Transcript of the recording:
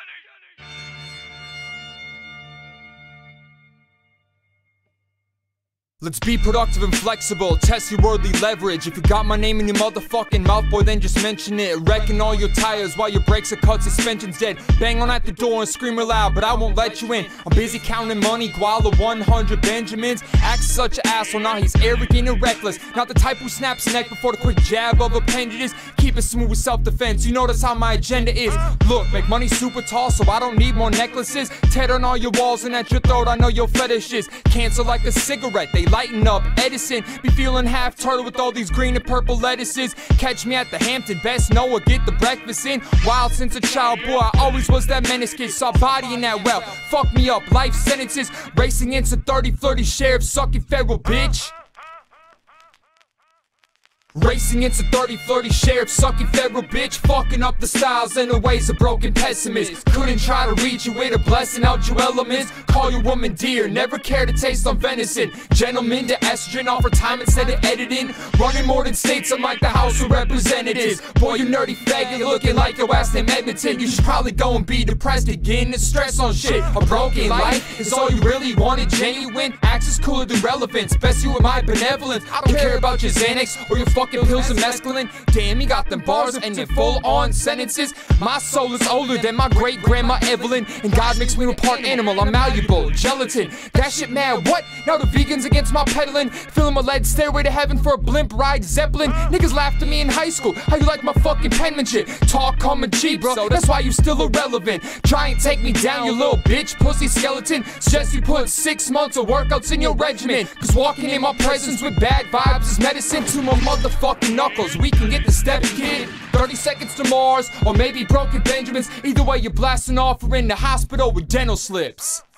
Let's be productive and flexible, test your worldly leverage. If you got my name in your motherfucking mouth, boy, then just mention it. Wrecking all your tires while your brakes are cut, suspension's dead. Bang on at the door and scream aloud, but I won't let you in. I'm busy counting money, guala 100 Benjamins. Acts such an asshole, now he's arrogant and reckless. Not the type who snaps neck before the quick jab of appendages. Keep it smooth with self-defense, you notice how my agenda is. Look, make money super tall, so I don't need more necklaces. Ted on all your walls and at your throat, I know your fetish is. Cancer like a cigarette, they lighten up Edison. Be feeling half turtle with all these green and purple lettuces. Catch me at the Hampton, best know or get the breakfast in. Wild since a child, boy, I always was that menace kid. Saw body in that well, fuck me up, life sentences. Racing into 30 flirty sheriffs, sucking federal bitch. Racing into 30 flirty sheriffs, sucking federal bitch. Fucking up the styles and the ways of broken pessimists. Couldn't try to reach you with a blessing out your elements. Call your woman dear, never care to taste on venison. Gentlemen to estrogen, offer time instead of editing. Running more than states, I'm like the House of Representatives. Boy, you nerdy faggot, looking like your ass named Edmonton. You should probably go and be depressed again and stress on shit. A broken life is all you really wanted, genuine. Acts is cooler than relevance, best you with my benevolence. I don't care about your Xanax or your fucking pills and mescaline. Damn, you got them bars and your full-on sentences. My soul is older than my great-grandma Evelyn, and God makes me a part animal, I'm malleable, gelatin. That shit mad, what? Now the vegans against my peddling. Filling my lead stairway to heaven for a blimp ride Zeppelin. Niggas laughed at me in high school, how you like my fucking penmanship? Talk coming cheap, bro, so that's why you still irrelevant. Try and take me down, you little bitch, pussy skeleton. Suggest you put 6 months of workouts in your regimen, cause walking in my presence with bad vibes is medicine to my motherfucking knuckles. We can get the step, kid. 30 seconds to Mars, or maybe broken Benjamins. Either way, you're blasting off or in the hospital with dental slips.